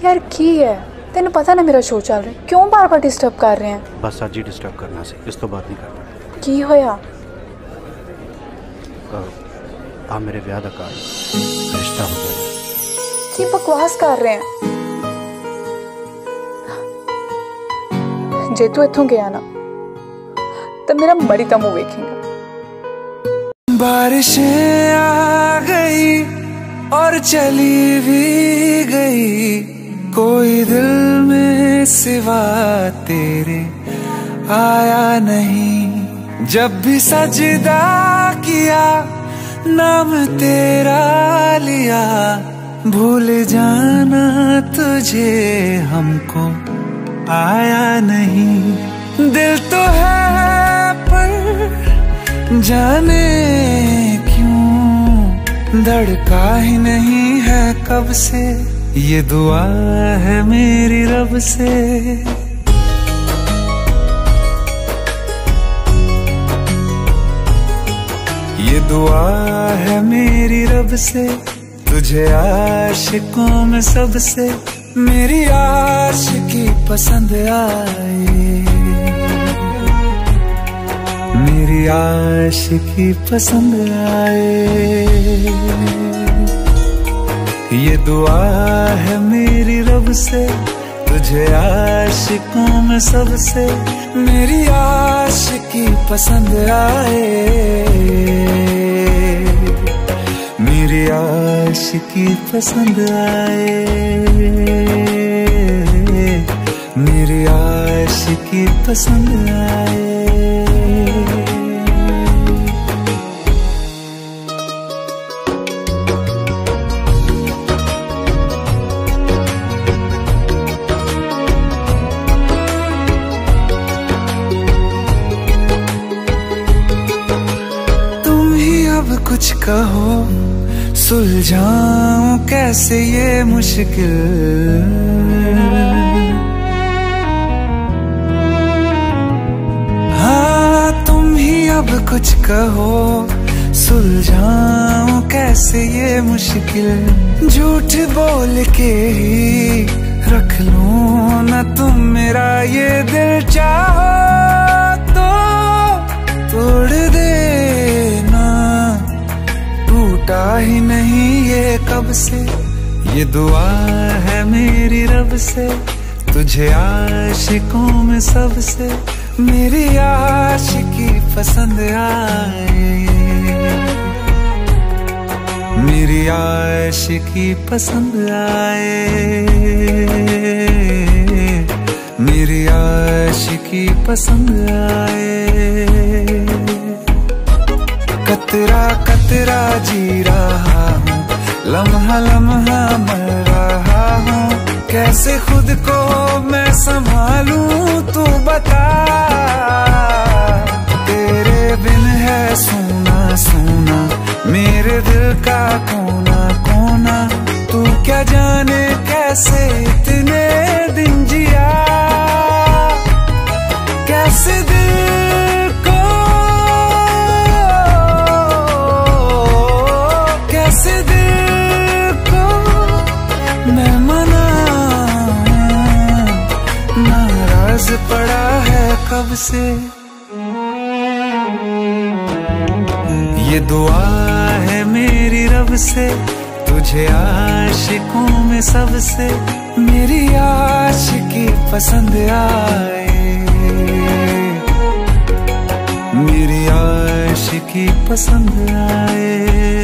यार की है तेन पता ना मेरा शो चल रहा है, क्यों बार बार डिस्टर्ब कर रहे हैं? बस अज ही डिस्टर्ब करना सी, इस तो बात नहीं करना। की होया? आ मेरे ब्याह का कार्ड, रिश्ता हो गया। की बकवास कर रहे हैं? जे तू इथों गया ना तो मेरा मरी का मुंह वेखेगा। बारिशें आ गई और चली भी गई, कोई दिल में सिवा तेरे आया नहीं। जब भी सजदा किया नाम तेरा लिया, भूल जाना तुझे हमको आया नहीं। दिल तो है पर जाने क्यों धड़का ही नहीं है कब से, ये दुआ है मेरी रब से। ये दुआ है मेरी रब से, तुझे आशिकों में सबसे मेरी आशिकी पसंद आए, मेरी आशिकी पसंद आए। ये दुआ है मेरी रब से, तुझे आशिकों में सबसे मेरी आशिकी पसंद आए, मेरी आशिकी पसंद आए, मेरी आशिकी पसंद आए। कुछ कहो सुलझाऊं कैसे ये मुश्किल, हाँ तुम ही अब कुछ कहो सुलझाऊं कैसे ये मुश्किल। झूठ बोल के ही रख लूं ना तुम मेरा ये दिल, चाहो तो तोड़ देना, टूटा ही नहीं ये कब से। ये दुआ है मेरी रब से, तुझे आशिकों में सबसे मेरी आशिकी पसंद आए, मेरी आशिकी पसंद आए, मेरी आशिकी पसंद आए। कतरा कतरा जी रहा हूँ, लम्हा लम्हा मर रहा हूँ, कैसे खुद को मैं संभालूं तू बता। तेरे बिन है सूना सूना मेरे दिल का कोना कोना, तू क्या जाने कैसे इतने दिन जिया, कैसे दिल को कैसे दिल को मैं मनाऊं, नाराज पड़ा है कब से। ये दुआ है मेरी रब से, तुझे आशिकों में सबसे मेरी आशिकी पसंद आए, मेरी आशिकी पसंद आए,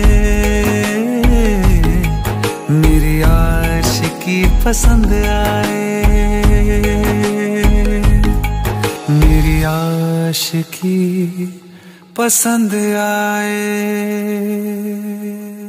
मेरी आशिकी पसंद आए, मेरी आशिकी पसंद आए।